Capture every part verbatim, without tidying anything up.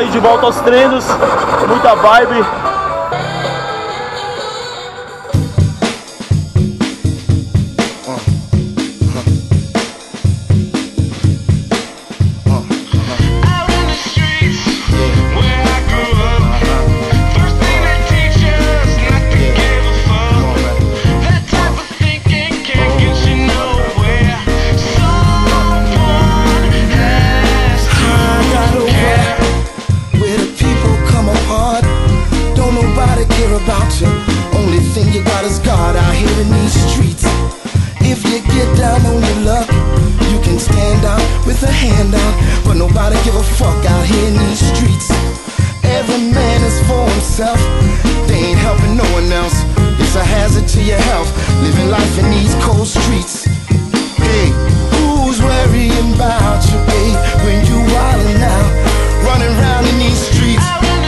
De volta aos treinos, muita vibe. About you, only thing you got is God out here in these streets. If you get down on your luck, you can stand out with a hand out, but nobody give a fuck out here in these streets. Every man is for himself, they ain't helping no one else. It's a hazard to your health, living life in these cold streets. Hey, who's worrying about you, babe, when you wildin' out, running around in these streets?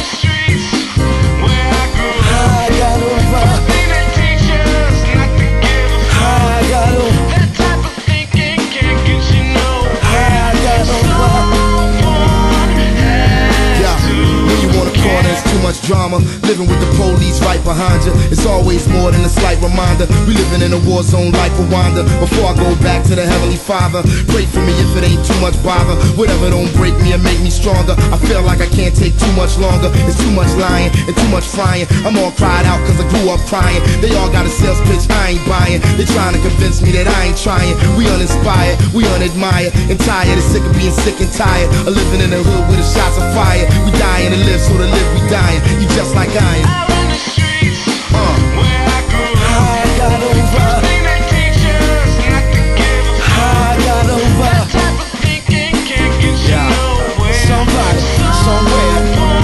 Much drama, living with the police right behind you. It's always more than a slight reminder. We living in a war zone like Rwanda. Before I go back to the Heavenly Father, pray for me if it ain't too much bother. Whatever don't break me and make me stronger. I feel like I can't take too much longer. It's too much lying and too much crying. I'm all cried out cause I grew up crying. They all got a sales pitch I ain't buying. They trying to convince me that I ain't trying. We uninspired, we unadmired, and tired and sick of being sick and tired of living in the hood with the shots of fire. We dying to live, so to live we dying. You just like I am. Out in the streets, uh, where I grew up. I got over. First thing they teach us not to give a fuck. I got over. That type of thinking can't get you Yeah. nowhere. Somebody, somewhere,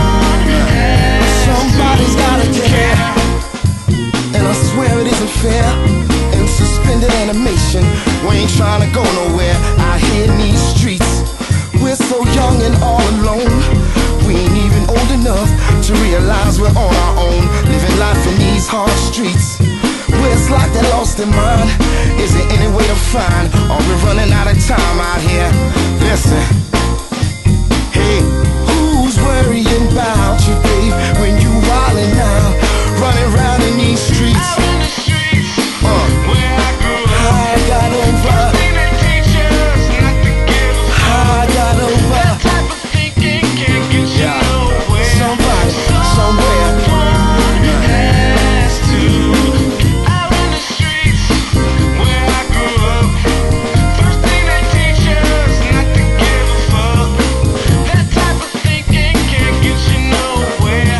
somebody's gotta care. And I swear it isn't fair. In suspended animation, we ain't trying to go nowhere. Out here in these streets, we're so young and all alone. We ain't even old enough to realize we're on our own, living life in these hard streets, where it's like they lost their mind. Is there any way to find? Are we running out of time out here? Listen, hey, who's worrying about you, babe, when you wildin' out, running around in these streets? Out in the streets, uh, where I grew up. I got over. First thing they teach us not to give a fuck. I got over. That type of thinking can't get you Yeah. nowhere. Somebody, somewhere. Someone has to. Out in the streets, where I grew up. First thing they teach us not to give a fuck. That type of thinking can't get you nowhere.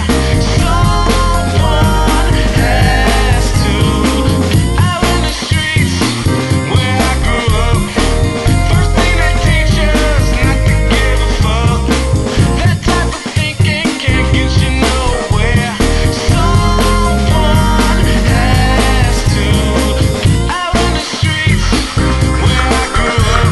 Someone has to. Out in the streets, where I grew up. First thing they teach us not to give a fuck. That type of thinking can't get you nowhere. Someone has to. Out in the streets, where I grew up.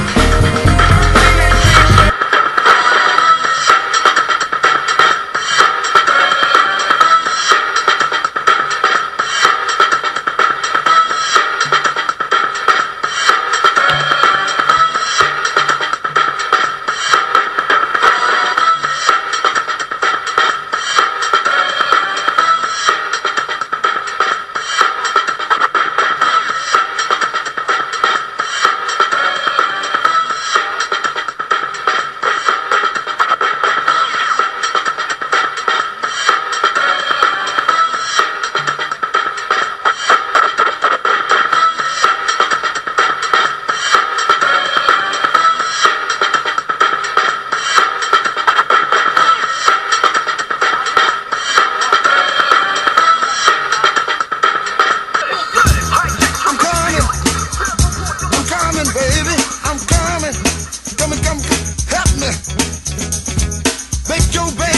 Baby, I'm coming, coming, come, help me. Make your baby.